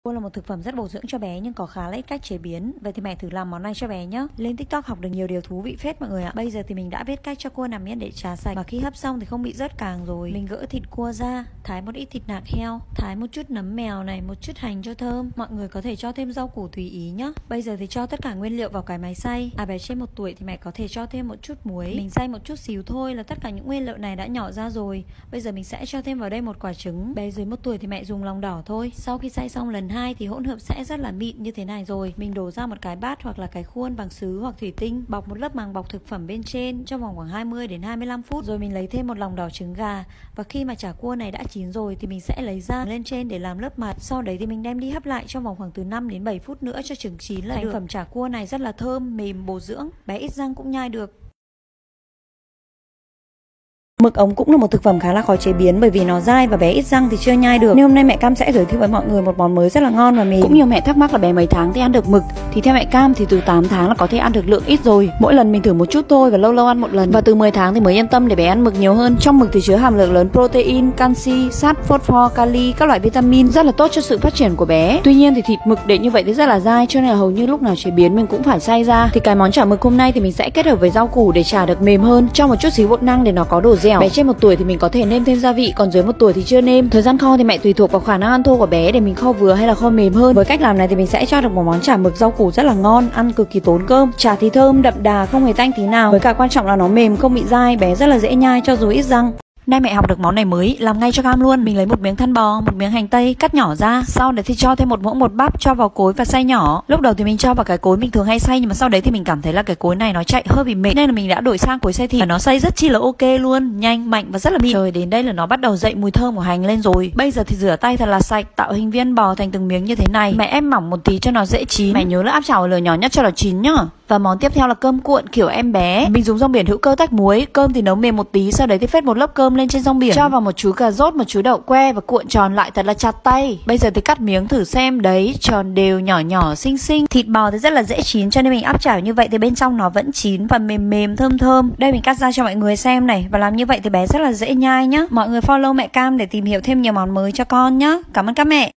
Cua là một thực phẩm rất bổ dưỡng cho bé nhưng có khá là ít cách chế biến. Vậy thì mẹ thử làm món này cho bé nhé. Lên TikTok học được nhiều điều thú vị phết mọi người ạ. Bây giờ thì mình đã biết cách cho cua nằm yên để trà sạch, và khi hấp xong thì không bị rớt càng rồi. Mình gỡ thịt cua ra, thái một ít thịt nạc heo, thái một chút nấm mèo này, một chút hành cho thơm. Mọi người có thể cho thêm rau củ tùy ý nhé. Bây giờ thì cho tất cả nguyên liệu vào cái máy xay. Bé trên 1 tuổi thì mẹ có thể cho thêm một chút muối. Mình xay một chút xíu thôi là tất cả những nguyên liệu này đã nhỏ ra rồi. Bây giờ mình sẽ cho thêm vào đây một quả trứng. Bé dưới 1 tuổi thì mẹ dùng lòng đỏ thôi. Sau khi xay xong lần 2 thì hỗn hợp sẽ rất là mịn như thế này rồi. Mình đổ ra một cái bát hoặc là cái khuôn bằng sứ hoặc thủy tinh, bọc một lớp màng bọc thực phẩm bên trên trong vòng khoảng 20 đến 25 phút. Rồi mình lấy thêm một lòng đỏ trứng gà, và khi mà chả cua này đã chín rồi thì mình sẽ lấy ra lên trên để làm lớp mặt. Sau đấy thì mình đem đi hấp lại trong vòng khoảng từ 5 đến 7 phút nữa cho trứng chín là được. Thành phẩm chả cua này rất là thơm, mềm, bổ dưỡng, bé ít răng cũng nhai được. Mực ống cũng là một thực phẩm khá là khó chế biến bởi vì nó dai và bé ít răng thì chưa nhai được. Nên hôm nay mẹ Cam sẽ giới thiệu với mọi người một món mới rất là ngon và mềm. Cũng nhiều mẹ thắc mắc là bé mấy tháng thì ăn được mực, thì theo mẹ Cam thì từ 8 tháng là có thể ăn được lượng ít rồi. Mỗi lần mình thử một chút thôi và lâu lâu ăn một lần. Và từ 10 tháng thì mới yên tâm để bé ăn mực nhiều hơn. Trong mực thì chứa hàm lượng lớn protein, canxi, sắt, phosphor, kali, các loại vitamin rất là tốt cho sự phát triển của bé. Tuy nhiên thì thịt mực để như vậy thì rất là dai, cho nên là hầu như lúc nào chế biến mình cũng phải xay ra. Thì cái món chả mực hôm nay thì mình sẽ kết hợp với rau củ để chả được mềm hơn, cho một chút xíu bột năng để nó có độ dẻo. Bé trên 1 tuổi thì mình có thể nêm thêm gia vị, còn dưới 1 tuổi thì chưa nêm. Thời gian kho thì mẹ tùy thuộc vào khả năng ăn thô của bé để mình kho vừa hay là kho mềm hơn. Với cách làm này thì mình sẽ cho được một món chả mực rau củ rất là ngon, ăn cực kỳ tốn cơm. Chả thì thơm, đậm đà, không hề tanh tí nào. Với cả quan trọng là nó mềm, không bị dai, bé rất là dễ nhai cho dù ít răng. Nay mẹ học được món này mới, làm ngay cho Cam luôn. Mình lấy một miếng thăn bò, một miếng hành tây cắt nhỏ ra. Sau đấy thì cho thêm một muỗng bột bắp, cho vào cối và xay nhỏ. Lúc đầu thì mình cho vào cái cối mình thường hay xay, nhưng mà sau đấy thì mình cảm thấy là cái cối này nó chạy hơi bị mệt, nên là mình đã đổi sang cối xay thịt. Và nó xay rất chi là ok luôn, nhanh, mạnh và rất là mịn. Trời, đến đây là nó bắt đầu dậy mùi thơm của hành lên rồi. Bây giờ thì rửa tay thật là sạch, tạo hình viên bò thành từng miếng như thế này. Mẹ ép mỏng một tí cho nó dễ chín. Mẹ nhớ là áp chảo ở lửa nhỏ nhất cho nó chín nhá. Và món tiếp theo là cơm cuộn kiểu em bé. Mình dùng rong biển hữu cơ tách muối. Cơm thì nấu mềm một tí, sau đấy thì phết một lớp cơm lên trên rong biển, cho vào một chú cà rốt, một chú đậu que và cuộn tròn lại thật là chặt tay. Bây giờ thì cắt miếng thử xem, đấy, tròn đều, nhỏ nhỏ, xinh xinh. Thịt bò thì rất là dễ chín, cho nên mình áp chảo như vậy thì bên trong nó vẫn chín và mềm mềm, thơm thơm. Đây mình cắt ra cho mọi người xem này, và làm như vậy thì bé rất là dễ nhai nhá. Mọi người follow mẹ Cam để tìm hiểu thêm nhiều món mới cho con nhá. Cảm ơn các mẹ.